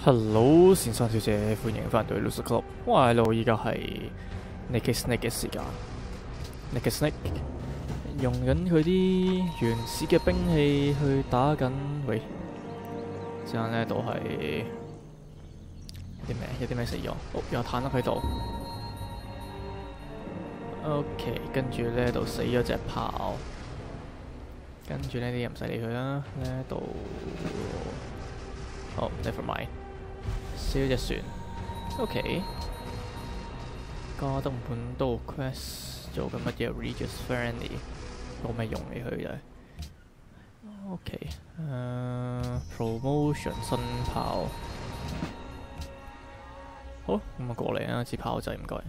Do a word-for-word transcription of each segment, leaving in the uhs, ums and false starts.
Hello，先生小姐，歡迎翻到 Loser Club。我係路，依家係 Naked Snake 嘅時間。Naked Snake 用緊佢啲原始嘅兵器去打緊。喂，之間呢度係有啲咩？有啲咩死咗？哦，有彈粒喺度。OK， 跟住呢度死咗隻炮。跟住呢啲嘢唔使理佢啦。呢度哦 ，never mind。燒隻船 ，OK。加登半島 quest 做緊乜嘢 ？Regis Friendly 冇咩用嚟佢就係 OK。誒 promotion 新炮，好咁啊過嚟啊支炮仔唔該。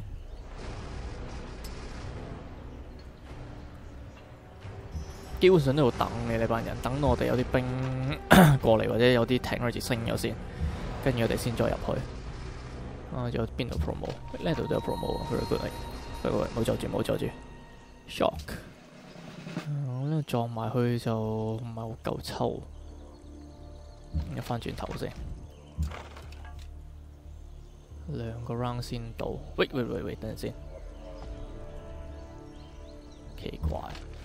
基本上都喺度等嘅呢班人，等到我哋有啲兵過嚟或者有啲艇開始升咗先。跟住我哋先再入去。啊，仲有邊度 promo？ 呢度都有 promo，very good。不過冇阻住，冇阻住。shock。我呢度撞埋去就唔係好夠抽。入翻轉頭先。兩個 round 先到。喂喂喂喂，等陣先。奇怪，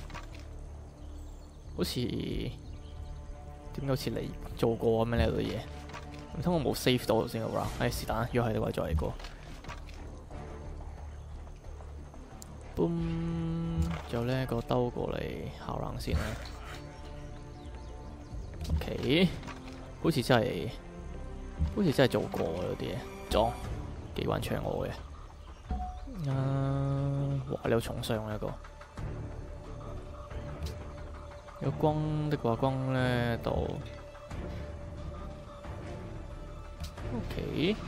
好似點解好似你做過咁樣呢度嘢？唔通我冇 save 到先個 round？唉，是但，如果係嘅話再嚟過。boom， 就呢個兜過嚟下 round 先啦。OK， 好似真係，好似真係做過嗰啲嘢，撞幾彎槍我嘅。啊，哇！你有重傷啊一個。有光的話，光呢度。OK，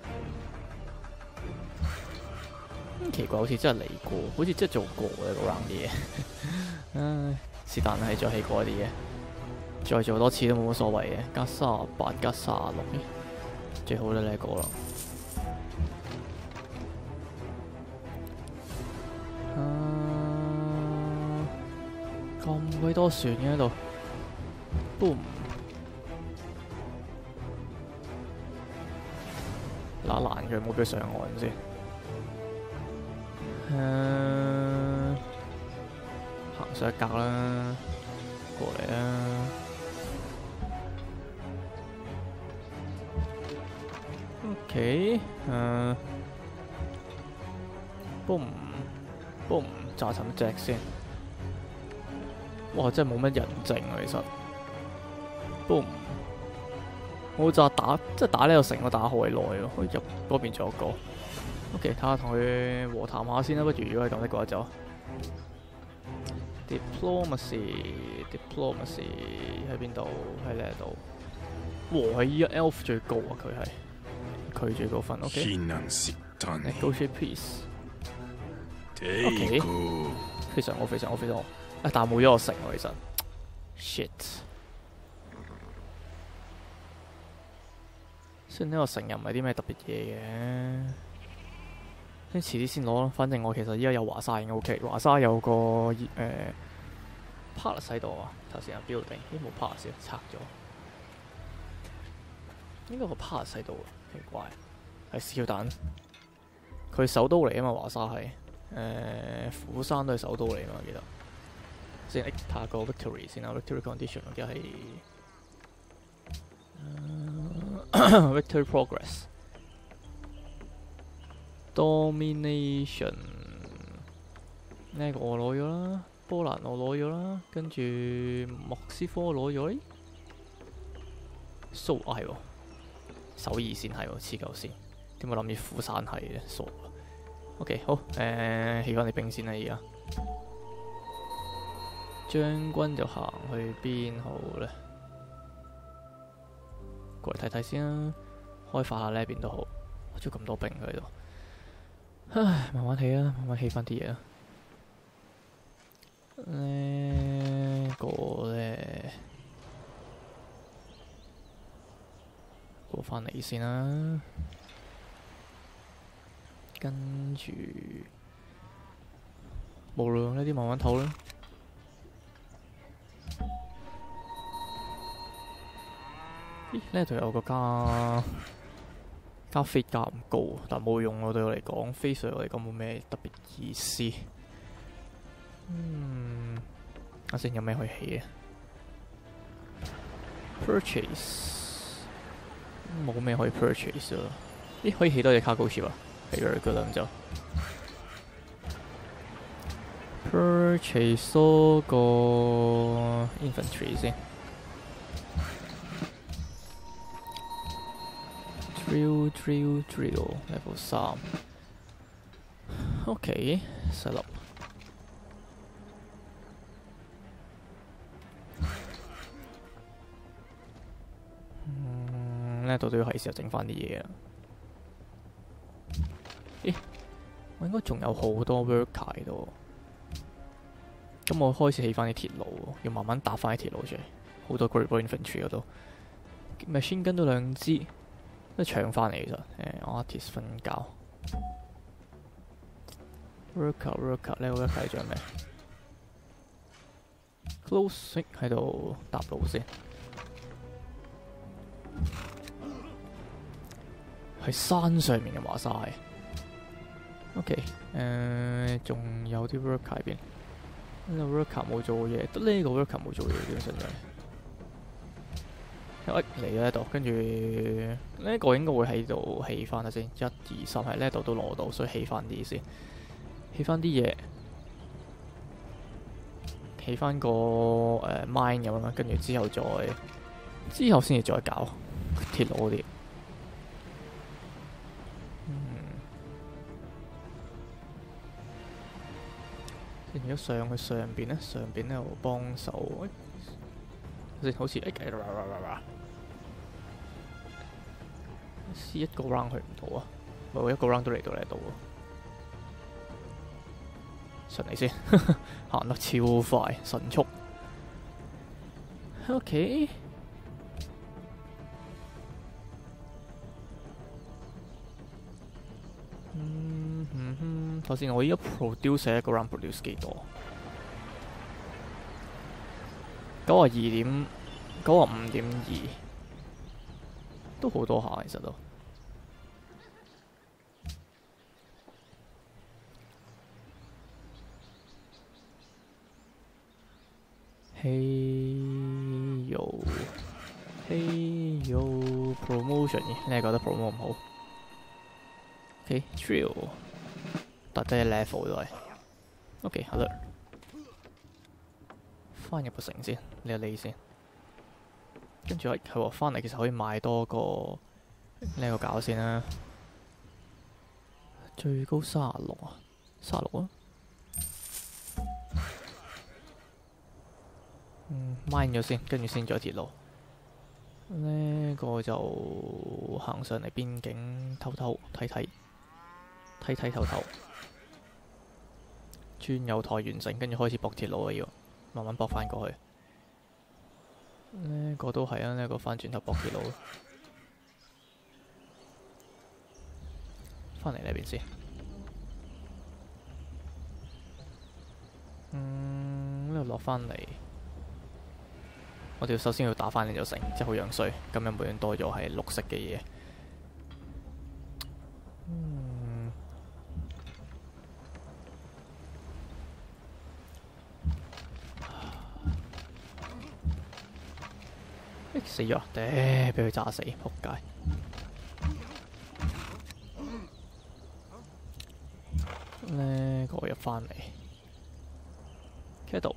咁奇怪，好似真係嚟過，好似真係做過嘅嗰 round 啲嘢。唉，是但係再起過啲嘢，再做多次都冇乜所謂嘅。加三十八加三十六，最好都呢個啦。咁鬼多船嘅喺度 ，boom！打爛佢，冇俾佢上岸先。誒，行上一格啦，過嚟啦。OK， 誒 ，boom boom， 炸沉一隻先。哇！真係冇乜人證啊，其實。boom。我就打，即係打呢個城，我打好耐喎，入嗰邊仲有個。OK， 睇下同佢和談下先啦，不如如果係咁的話就 diplomacy，diplomacy 喺邊度？喺呢度。哇！喺依家 elf 最高啊，佢係佢最高分。OK。Negotiate peace。OK。非常好，非常好，非常好。啊，但係冇咗個城喎，其實。shit。雖然呢個城又唔係啲咩特別嘢嘅，先遲啲先攞咯。反正我其實依家有華沙已經 OK， 華沙有個誒 palace 喺度啊。頭先有 building， 咦冇 palace 拆咗，應該個 palace 喺度啊，奇怪，係燒彈。佢首都嚟啊嘛，華沙係誒釜山都係首都嚟嘛，我記得。先睇下個 victory 先啦 ，victory condition 我記得係。Victory progress domination 呢個我攞咗啦，波蘭我攞咗啦，跟住莫斯科攞咗，蘇啊係喎，首爾線係喎，黐鳩線，點解諗住釜山係嘅？蘇 OK 好，誒起翻啲兵先啦，而家將軍就行去邊好咧？過嚟睇睇先啦，開發下呢邊都好。我仲咁多兵喺度，唉，慢慢起啊，慢慢起翻啲嘢啊。呢個咧過翻嚟先啦，跟住冇啦，呢啲慢慢唞啦。 咦？呢度有個加加飛加唔高，但冇用喎。對我嚟講，飛對我嚟講冇咩特別意思。嗯，我先有咩可以起啊 ？Purchase 冇咩可以 purchase 啊？咦？可以起多隻 cargo ship 啊？係嘅，嗰兩就 purchase 多個 infantry 先。drill drill drill level 三 ，OK set up。嗯，呢度都要係時候整翻啲嘢啦。咦？我應該仲有好多 worker 喺度。咁我開始起翻啲鐵路，要慢慢搭翻啲鐵路出嚟。好多 Great Infantry 嗰度 ，machine gun 都兩支。都搶翻嚟其實，誒 artist 瞓覺 ，worker worker 呢個 worker 仲有咩 ？close 喺度搭路先，喺山上面嘅話晒 ，OK， 誒仲有啲 worker 喺邊？呢個 worker 冇做嘢，得呢個 worker 冇做嘢，基本上就係。一嚟呢度，跟住呢個應該會喺度起翻啦先，一二三喺呢度都攞到，所以起翻啲先，起翻啲嘢，起翻個誒、呃、mine 咁樣，跟住之後再之後先至再搞鐵路嗰啲。嗯，然後上去上邊咧，上邊咧度幫手。好似誒計啦啦啦啦，試一個 round 去唔到啊！冇一個 round 都嚟到呢度喎，順利先，行得超快，神速。OK， 嗯嗯哼，頭先我依家 produce 一個 round produce 幾多？九啊二點九啊五點二，都好多下其實都。嘿喲嘿喲 promotion 你係覺得 promo 唔好 ？OK drill 達低 level 都係。OK 好啦。翻入個城先，你有理先。跟住係喎，翻嚟其實可以買多個呢個餃先啦。最高三十六啊，三十六啊。嗯 ，mine 咗先，跟住先再鐵路。呢、這個就行上嚟邊境偷偷睇睇，睇睇透透。轉右台完成，跟住開始駁鐵路啊要。慢慢駁翻過去，呢、這個都係啊，呢、這個翻轉頭駁鐵路，翻嚟呢邊先。嗯，呢度落翻嚟，我哋首先要打翻呢座城，即係好樣衰，咁樣每樣多咗係綠色嘅嘢。嗯。死咗，嗲俾佢炸死，仆街！呢個入翻嚟 ，Cattle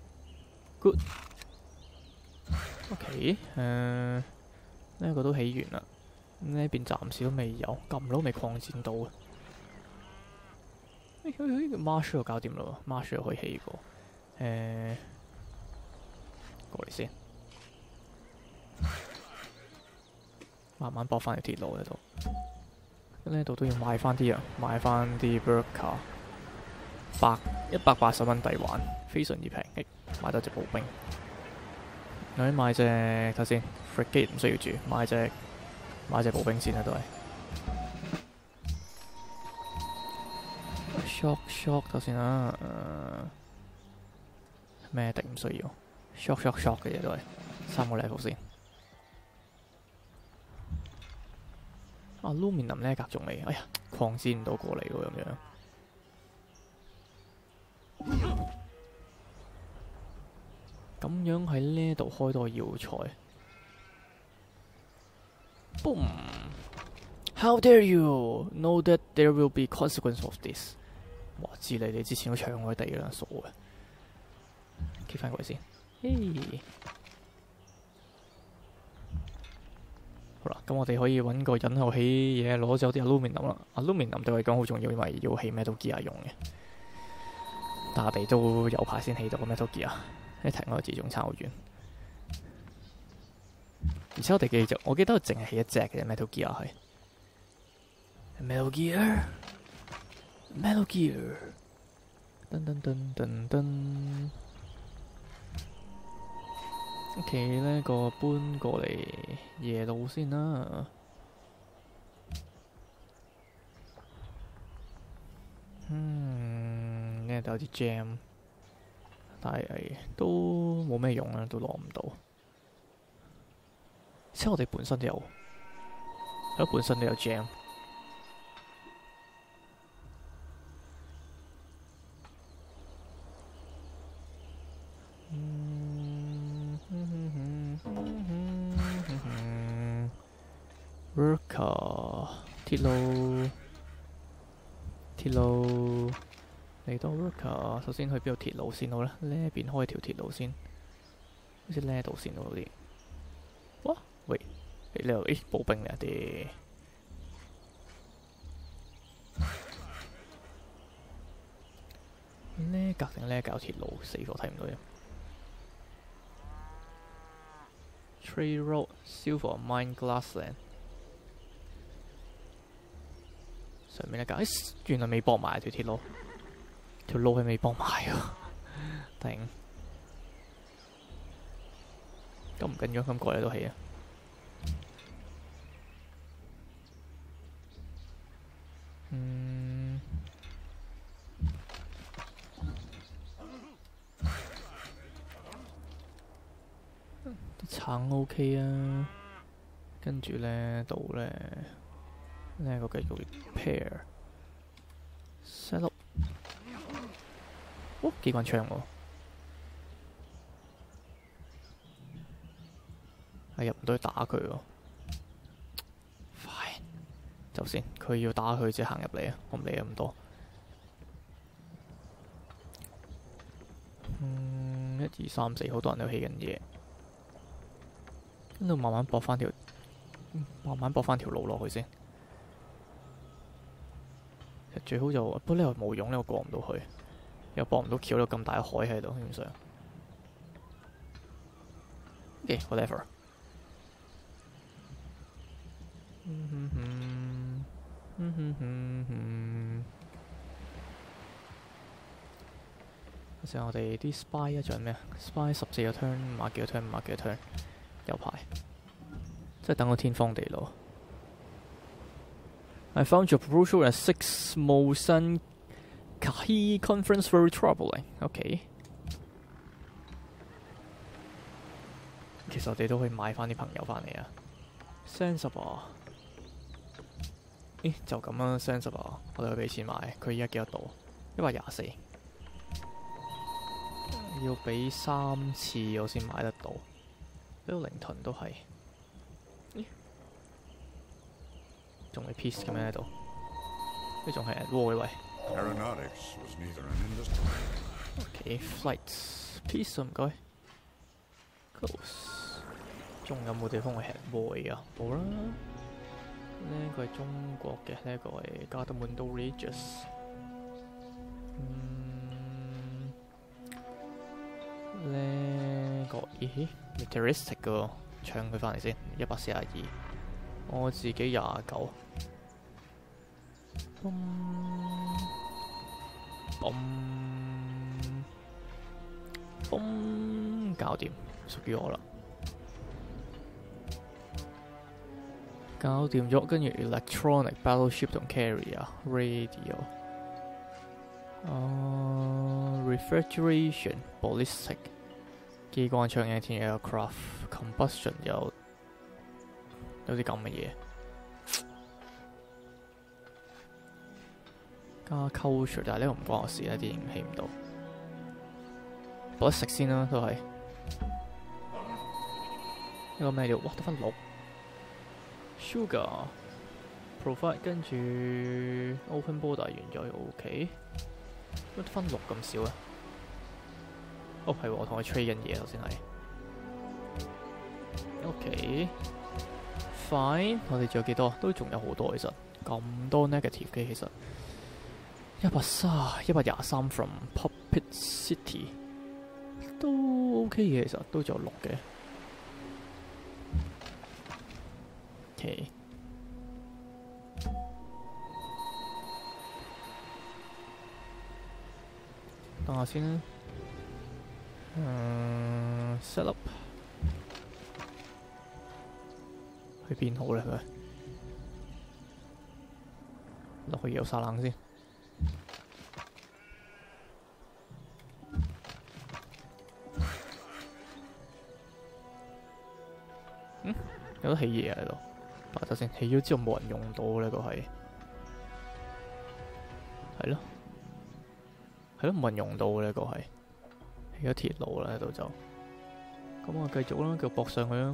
good，OK， 誒，呢個都起完啦，呢邊暫時都未有，撳佬未擴展到啊！誒，呢個 Marshall 搞掂啦 ，Marshall 可以起過，誒，過嚟先。慢慢駁翻條鐵路呢度，呢度都要買翻啲啊，買翻啲 worker， 百一百八十蚊抵玩，非常之平。誒，買多隻步兵，我啲買隻睇先 frigate 唔需要住，買隻買隻步兵先啦都係。shock shock 頭先啦，咩敵唔需要 shock shock shock 嘅嘢都係三個 level 先。 啊 ，Luminum 呢格仲未，哎呀，擴展唔到過嚟喎咁樣。咁樣喺呢度開多個要塞 ，boom！ How dare you know that there will be consequence of this？ 哇！知你哋之前都搶我地啦，傻嘅。keep 翻過嚟先。嘿，好啦，咁我哋可以揾個人喺度起嘢，攞走啲 aluminum 啦。aluminum 對我嚟講好重要，因為要起 metal gear 用嘅。但我哋都有排先起到個 metal gear， 一停嗰個字仲差好遠。而且我哋記住，我記得我淨係起一隻嘅 metal gear 係。Metal Gear，Metal Gear， 噔噔噔噔噔。OK， 呢個搬過嚟夜路先啦。嗯，呢度有啲 jam， 但係都冇咩用啦，都攞唔到。而且我哋本身都有，佢本身都有 jam。Worker 鐵路，鐵路嚟到 Worker， 首先去邊度鐵路先好咧？呢邊開條鐵路先，好似呢度先好啲。哇！喂，你呢度誒步兵嚟啲。呢格定呢搞鐵路，死火睇唔到嘅。Trade Road Silver Mine Glassland。上面一格，誒原來未駁埋條鐵路，條路係未駁埋啊！頂，咁唔緊要，咁過嚟都起啊！嗯，啲橙 OK 啊，跟住咧度咧。呢個繼續 repair set up， 哦機關槍喎，係入唔到去打佢喎。Fine， 走先，佢要打佢即係行入嚟啊！我唔理咁多。嗯，一二三四，好多人都起緊嘢，跟住慢慢駁翻條，慢慢駁翻條路落去先。最好就不過呢個冇用，呢個過唔到去，又駁唔到橋，有咁大個海喺度，基本上。OK， whatever。嗯哼哼，嗯哼哼哼。嗰時我哋啲 spy 一仗咩啊 ？spy 十四個 turn， 五廿幾個 turn， 五廿幾個 turn， 有排，即係等個天荒地老。I found your proposal at Six Mosan Kahi conference very troubling. OK， 其實我哋都可以買翻啲朋友翻嚟啊。Sensible， 咦就咁啦 ，Sensible， 我哋去俾錢買。佢而家幾多度？一百廿四，要俾三次我先買得到。呢個靈盾都係。仲係 piece 咁樣喺度，呢仲係 at war 喂。OK flights piece 唔該 ，close。仲有冇地方係 at war 啊？冇啦。呢個係中國嘅，呢個係 Gardermundo Regis。嗯，呢個咦 militaristic 嘅，搶佢翻嚟先，一百四十二。我自己廿九，嘣嘣嘣，搞掂，屬於我啦。搞掂咗，跟住 electronic battleship 同 carrier radio， 啊 refrigeration ballistic 機關槍 anti aircraft combustion 有。有啲咁嘅嘢， 加 culture， 但係呢個唔關我事咧，啲嘢起唔到。我食先啦，都係。呢個咩料？哇，得翻六。Sugar。Provide 跟住 open border 完咗 OK， 乜得分六咁少啊？哦係喎，我同佢 trade 緊嘢頭先係。OK， fine， 我哋仲有幾多？都仲有好多其實，咁多 negative 嘅其實。一百三，一百廿三 from Puppet City 都 OK 嘅，其實都仲有六嘅。OK。等下先啦。嗯 ，set up 去邊好咧佢？落去耶路撒冷先。嗯，有得起嘢喺度。等陣先，起咗之後冇人用到呢個係，係咯。係咯，冇人用到嘅呢個係起咗鐵路啦，喺度就咁我繼續啦，繼續駁上去啦。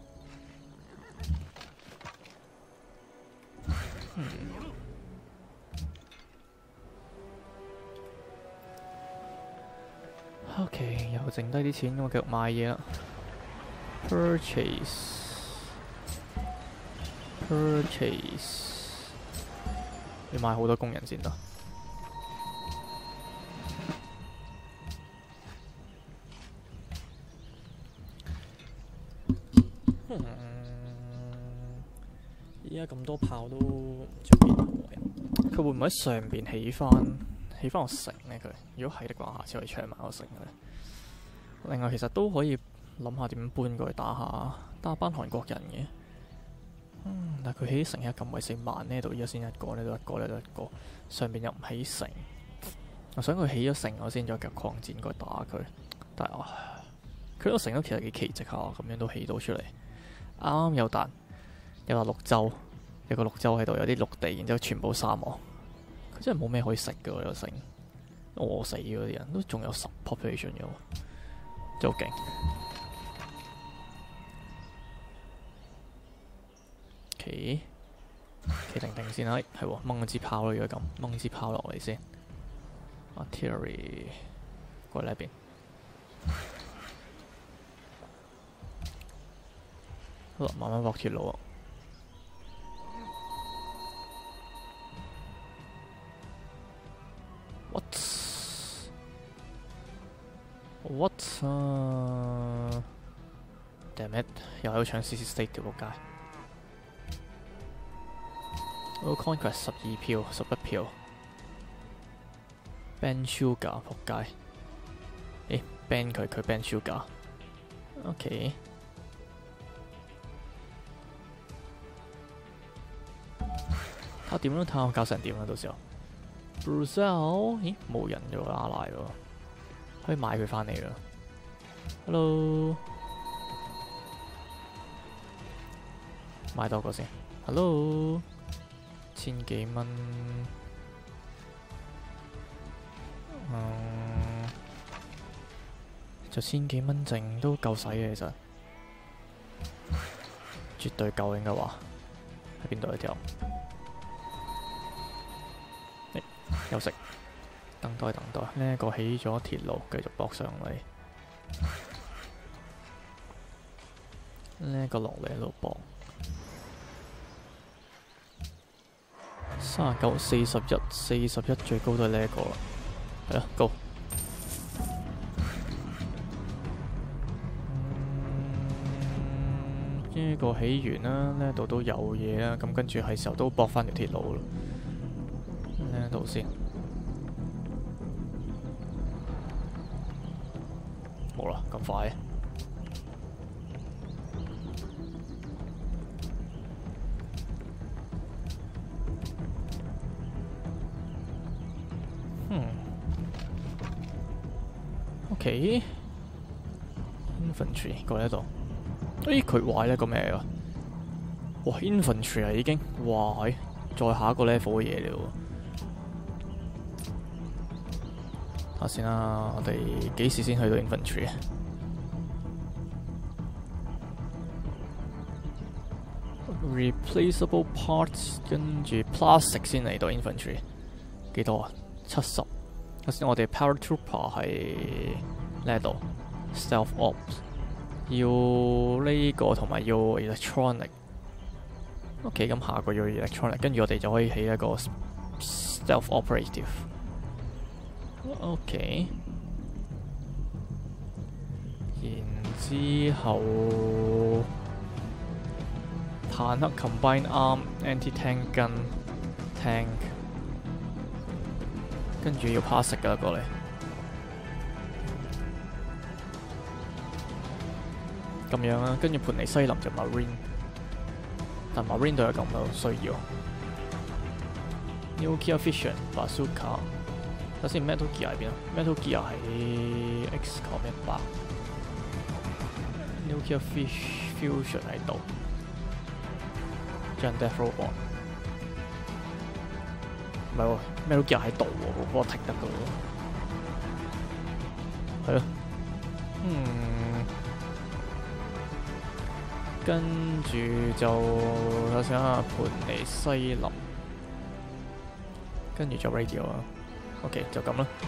嗯、OK， 又剩低啲錢，咁我繼續買嘢啦。Purchase，purchase， 要買好多工人先得。而家咁多炮都唔知邊個人，佢會唔會喺上邊起翻起翻個城呢？佢如果係的話，下次可以搶埋個城嘅。另外，其實都可以諗下點搬過去打下打下班韓國人嘅。嗯，但係佢起城一咁鬼死慢，呢度而家先一個，呢度一個，呢度一個，上邊又唔起城。我想佢起咗城，我先再繼續擴展過去打佢。但係佢個城都其實幾奇蹟下，咁樣都起到出嚟，啱啱有彈。有個綠洲，有個綠洲喺度，有啲綠地，然之後全部沙漠。佢真係冇咩可以食嘅喎，呢個城餓死嗰啲人都仲有十 population 嘅喎，真係好勁。企企定定先啦，係喎，掹支炮咯，如果咁掹支炮落嚟先。Artillery 過嚟呢邊。好啦，慢慢畫鐵路啊。What? What? Uh, damn it！ 又喺度搶 C C State 條仆街。我 Conquest 十二票，十一票。Ban Sugar 仆街。誒 ban 佢，佢 ban Sugar。OK。睇下點咯，睇下我搞成點啦，到時候。Brussels， 咦冇人咗拉拉喎，可以買佢返嚟啦。Hello， 買多個先。Hello， 千幾蚊，嗯，就千幾蚊剩都夠使嘅，其實絕對夠應該話。喺邊度呢條？休息，等待等待。呢一個起咗鐵路，繼續駁上嚟。呢一個落嚟喺度駁。三十九、四十一、四十一最高都係呢一個啦。係啦 ，Go。呢個起完啦，呢度都有嘢啦。咁跟住係時候都駁翻條鐵路啦。呢度先，冇啦，咁快。嗯 ，OK，infantry 過嚟呢度。誒，佢壞呢個咩啊？哇 ，infantry 啊已經，哇，再下一個 level 嘅嘢嚟喎。 睇下先啦，我哋幾時先去到 infantry 啊 ？Replaceable parts 跟住 plastic 先嚟到 infantry 幾多啊？七十。頭先我哋 paratrooper 係呢度 stealth ops 要呢個同埋要 electronic。OK， 咁下個要 electronic， 跟住我哋就可以起一個 stealth operative。OK， 然之後坦克 combine arm、anti-tank gun、tank， 跟住要 pass 㗎過嚟。咁樣啦，跟住盤尼西林就 marine。但 Marine 都有咁多需要 ，Nuclear Fission Bazooka。首先 Metal Gear 喺邊啊 ？Metal Gear 喺 X COM 一百 ，Nuclear Fish Fusion 喺度 ，Gun Death Robot。唔係喎 ，Metal Gear 喺度喎，嗰個剔得㗎喎。係咯，嗯。跟住就睇下盤尼西林，跟住就 radio 啊。OK， 就咁啦。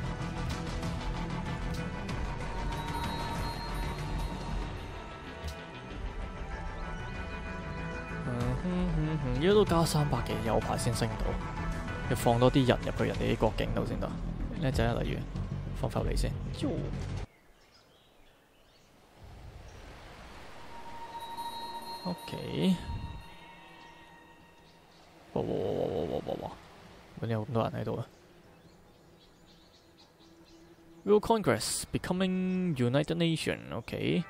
嗯哼哼哼，而家都加三百幾，有排先升到。要放多啲人入去人哋啲國境度先得。呢隻例如放翻嚟先。OK， 哇哇哇哇哇哇哇！點解有咁多人喺度啊 ？World Congress becoming United Nation，OK，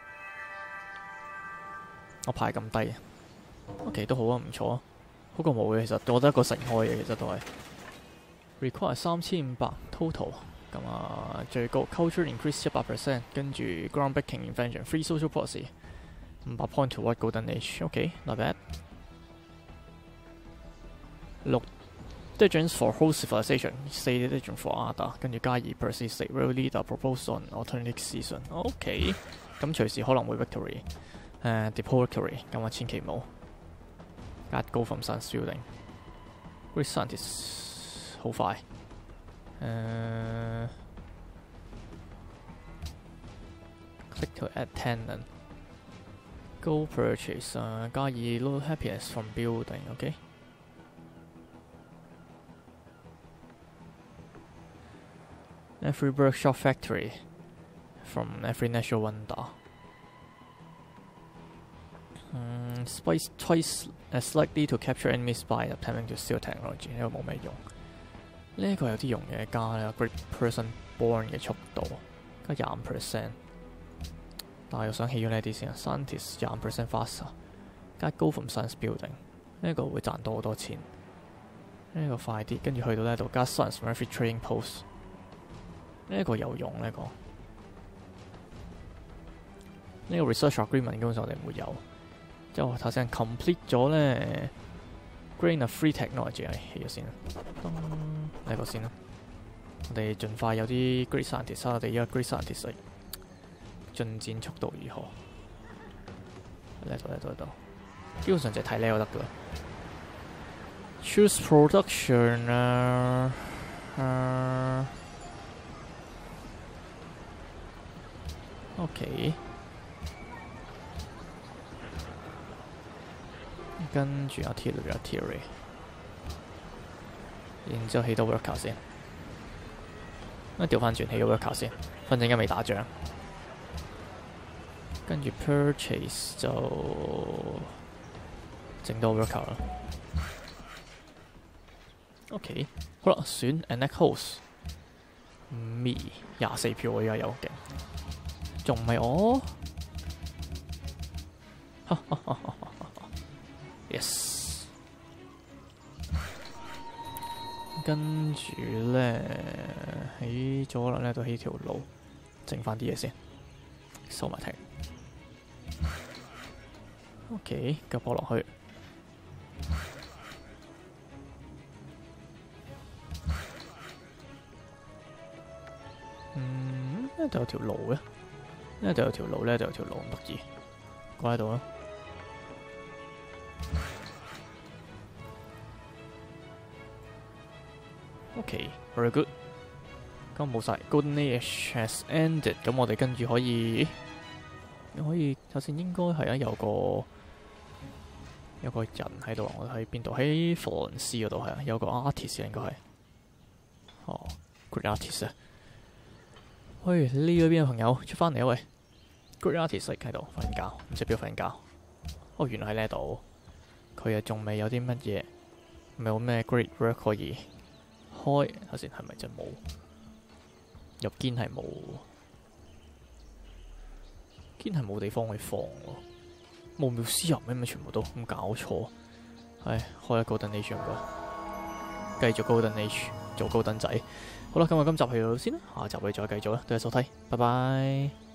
我排咁低 ，OK 都好啊，唔錯啊，好過冇嘅。其實我覺得一個城開嘅，其實都係 require 三千五百 total， 咁啊最高 culture increase 一百 percent， 跟住 groundbreaking invention free social policy。五百 point to what golden age？OK，not bad。六 diligence for whole civilization， 四 diligence for other， 跟住加二 persist real leader propose on alternate season。OK， 咁隨時可能會 victory， 誒 depot victory， 咁啊千祈冇。加高from science building，great scientist 好快。誒 click to add tenant。Go purchase 啊，加二 low happiness from building，OK。Every workshop factory from every natural wonder。嗯 ，spice twice as likely to capture enemies by attempting to steal technology， 呢個冇咩用。呢個有啲用嘅，加咧 great person born 嘅速度，加廿五 percent。但係又想起咗呢啲先啊 ，scientist 廿五 percent faster， 加高 from science building， 呢個會賺多好多錢。呢個快啲，跟住去到呢度加 science from every trading post， 呢個有用呢個。呢個 research agreement 基本上我哋唔會有。之後睇先 complete 咗咧 ，grain of free technology 係起咗先啦。呢個先啦，我哋盡快有啲 great scientist， 我哋依家 great scientist。進展速度如何？呢度呢度呢度，基本上就睇呢個得噶啦。Choose production 啊、uh, 啊、uh, ，OK。跟住 artillery artillery， 然之後起到 worker 先。咁調翻轉起個 worker 先，反正而家未打仗。跟住 purchase 就整多 worker 啦。OK， 好啦，選 annex host me 廿四票，我而家有勁，仲唔係我 ？Yes， 跟住咧起咗啦，呢度起條路，整翻啲嘢先，收埋停。OK， 腳波落去。 呢度有條路嘅，呢度有條路，呢度有條路咁得意，掛喺度啦。OK，very good。咁冇晒 Golden Age has ended， 咁我哋跟住可以，可以首先應該係啊有個有個人喺度，我喺邊度？喺佛羅倫斯嗰度係啊，有個 artist 應該係。哦 ，Great artist 啊！喂，呢嗰邊嘅朋友出翻嚟啊喂 ！Great artist 喺度瞓覺，唔知邊度瞓覺。哦，原來喺呢度。佢啊仲未有啲乜嘢，未有咩 great work 可以開。頭先係咪真冇？入堅係冇，堅係冇地方可以放喎。冇妙思入咩？咪全部都咁搞錯。唉，開一個 Golden Age 唔該，繼續 Golden Age 做高登仔。好啦，咁我今集去到先啦，下集我哋再繼續啦，多謝收睇，拜拜。